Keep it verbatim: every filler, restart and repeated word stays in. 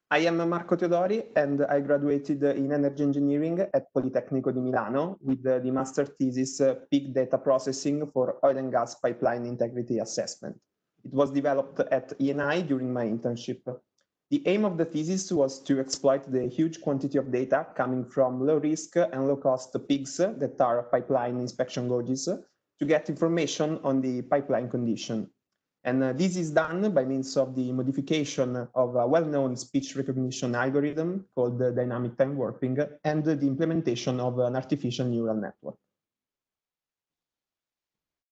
I am Marco Teodori, and I graduated in energy engineering at Politecnico di Milano with the, the master thesis uh, Big Data Processing for Oil and Gas Pipeline Integrity Assessment. It was developed at E N I during my internship. The aim of the thesis was to exploit the huge quantity of data coming from low-risk and low-cost P I Gs that are pipeline inspection gauges to get information on the pipeline condition. And uh, this is done by means of the modification of a well-known speech recognition algorithm called uh, dynamic time warping and uh, the implementation of an artificial neural network.